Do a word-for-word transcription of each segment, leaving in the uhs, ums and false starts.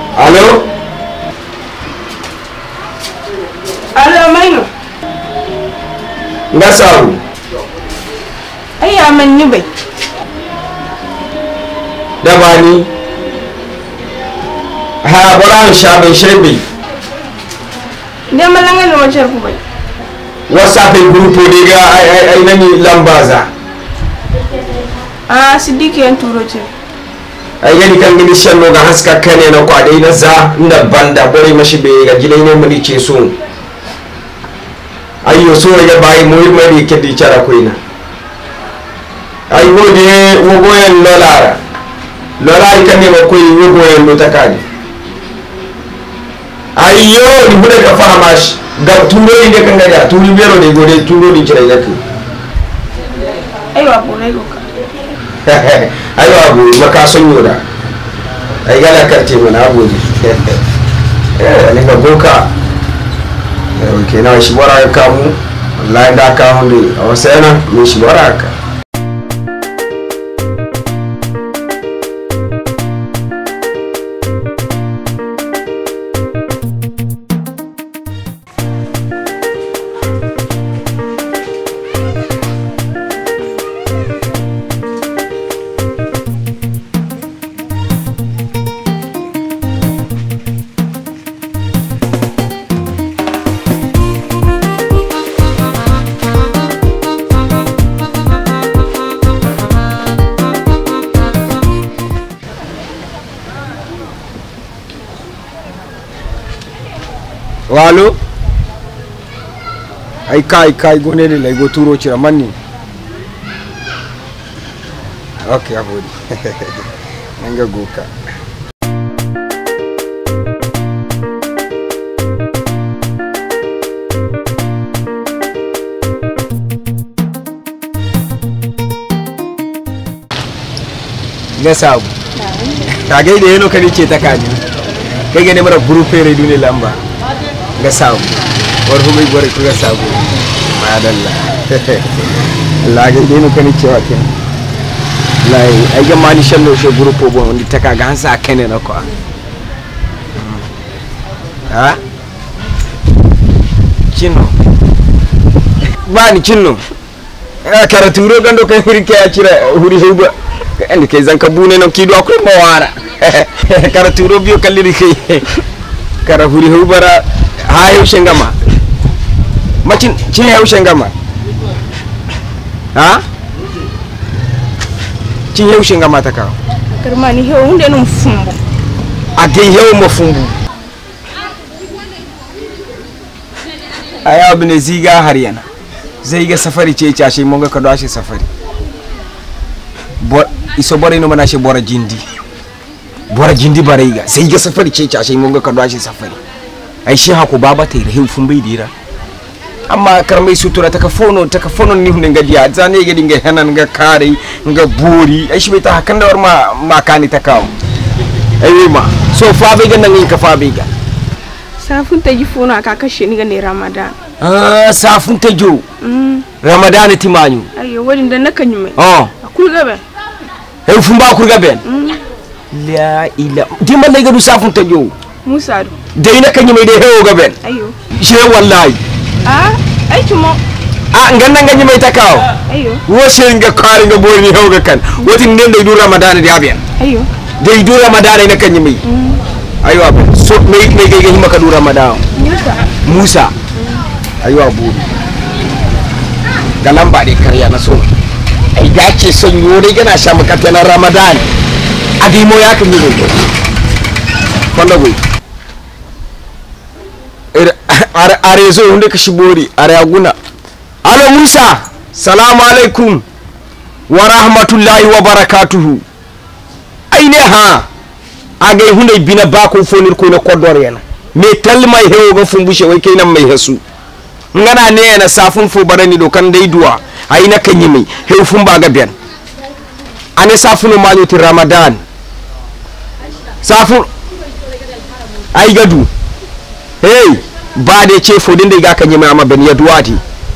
Allo? Allo Maino. Nga sawu. Ai aman ni bai. Dabani. Ha boran shabe shebe. Ne malanga no machar ku bai. WhatsApp grupo diga ai ai ai nani lambaza. Ah Sidiki yan turo ce. Ai gani kan gini shallo ga haska kane na kwade na za inda banda bore mashi be ga gilai ne mun ce so. Ayyo so ya bai muhimmadi ke di cara koina. Ai wode wogoyen lolara. Lolara kan ne ba koyi wogoyen lo takadi. Ayyo ni bude ka fahamash ga turo inde kan ga turu bero de gode turo din kira yake. Aiwa bore go ka. Aiwa abu maka son yoda. Ai gala karte mana abodi. Eh ni ga goka. Eh kenan shi bora ka mu wallahi da ka hunde a wasana mun shi bora ka. Walo ai kai kai gone ne lai go turo cira manni okay abodi nanga goka ga sabu ta gaide yano kani ce ta kaji kai ga ne mara group fere dune lamba ga sabu war hu gore ku ga sabu madalla Allah ga dinu kani cewa ken lai ai ga mani shallo she grupo bon ndi taka ga hansa kene na ko ha kinno bani kinno eh karaturo gando kai hirke ya cira huri huba andi kai zanka bune no kido akwai mawara karaturo biyo kalliri kai kara huri hubara ha yaushe gama macin cin yaushe gama ha cin yaushe gama ta kawo karmani hewo hunde no mfumbu ade hewo mafumbu aya bune ziga har yana zai ga safari ce cashe mun ga ka dashi safari bo iso bore no mana she bora jindi bora jindi baraiga sai ga safari ce cashe mun ga ka dashi safari ai shi haku baba ta yi fun bai dira amma karmai sutura ta ka fono ta ka fono ni hunde ngadiya zane ga dinga hanan ga kare ga buri ai shi bai ta hakan da war ma makani ta kawo ai ma so fa bai ga nan ka fa bai ga safun ta ji fono aka kashe ni ga ne Ramadan ah safun ta jo mm Ramadan timanyu ayo wadin da nakan yi mai oh kurga ben ai fun ba kurga ben la ila dimma lai ga du safun ta jo Musa do dai na kan yi mai da hewo gaben ayo she wallahi ah ai tumo ah ngan nan ganyi mai takawo ayo wo she nga kare nga bori ni hewo ga kan wotin den dai du Ramadan da abiyan ayo dai du Ramadan na kan yi mai ayo abu so mai mai ga yi maka du Ramadan Musa Musa ayo abu galan ba dai kariya na so ai ga ce son yo dai gana sha maka ta Ramadan adimo ya kan yi gobe kwanda gobe are are zo hunde ka shibori are aguna alo Musa salamu alaikum wa rahmatullahi wa barakatuhu aine ha aga hunde bina ba ko fonir ko na kodor yana me talmai hewo ga fumbushe wai kai nan mai hasu ngana ne na safun fo barani do kan dai duwa aina kan yi mai hewo fun ba ga biyan ane safunu manyo ti Ramadan safun ai gadu hey ba da ce fodin da ga kan yi mai amma ban ya duwati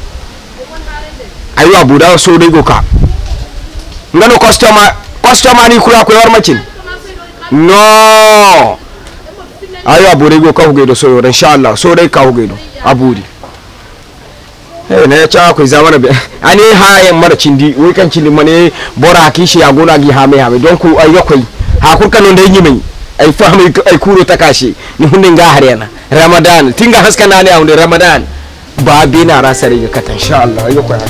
ayi abu da so dai goka ngano customer customer ni kula ko yar macin no ayo abure go ka hugedo so yoro insha Allah so dai ka hugedo aburi eh ne cha ko zamana be ani ha yan mara cindi wai kan cindi mane bora kishi ya gona gi ha mai ha don ku ayo koi ha kun kanon dai yimi ai fahmi ai kuro takashi ni hunde nga harena ramadan tinga haskana ne a hunde ramadan ba bina rasare ga katan insha Allah ayo koi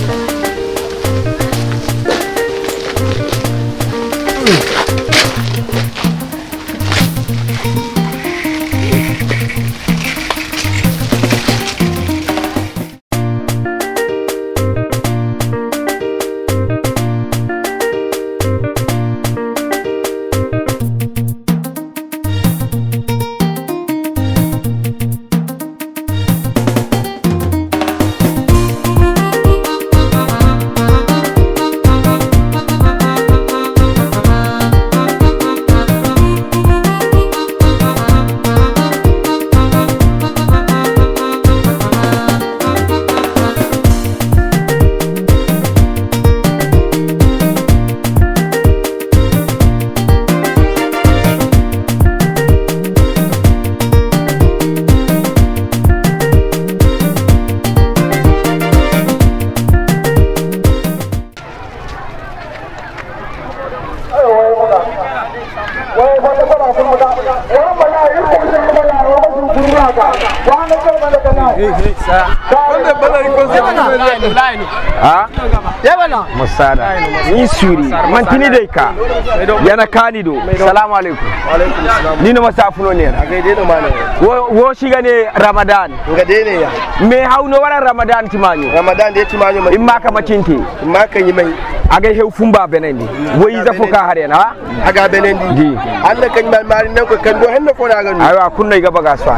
musada ni suri mantini dai ka yana kanido assalamu alaikum ni no masafuno ne gaide no mane wo shiga ne ramadan gade ne ya me hauno wara ramadan timanyo ramadan de timanyo imma ka macinti imma kan yi mai aga hew fumba benendi woyi zafo ka harena aga benendi di Allah kan mal mari nan ko kan go henno ko daga ni aywa kunno ga baga so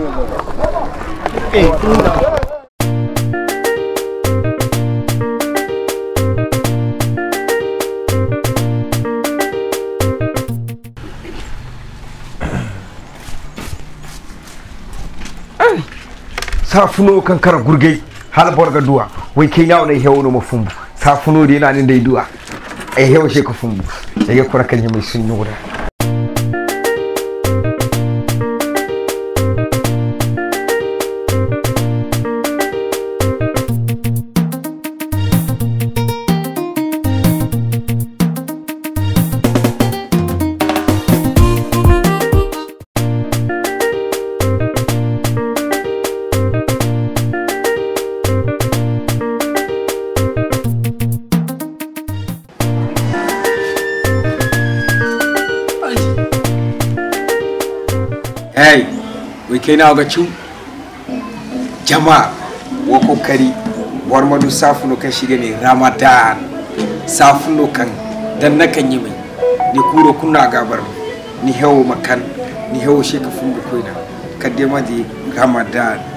eh safuno kan kara gurgai hal borga duwa wai kai yawo ne hewo no mafumbu safuno de na nin dai duwa ai hewo she ko fumbu sai ya kura kan yi mai sun yura hey we kai na ga cu jama'a wa kokari war madu safuno kan shiga ne ramadan safuno kan dan na kan yi mai ni kuro kunna gabar ni hewo makan ni hewo she ka fungu koina kadde ma di ramadan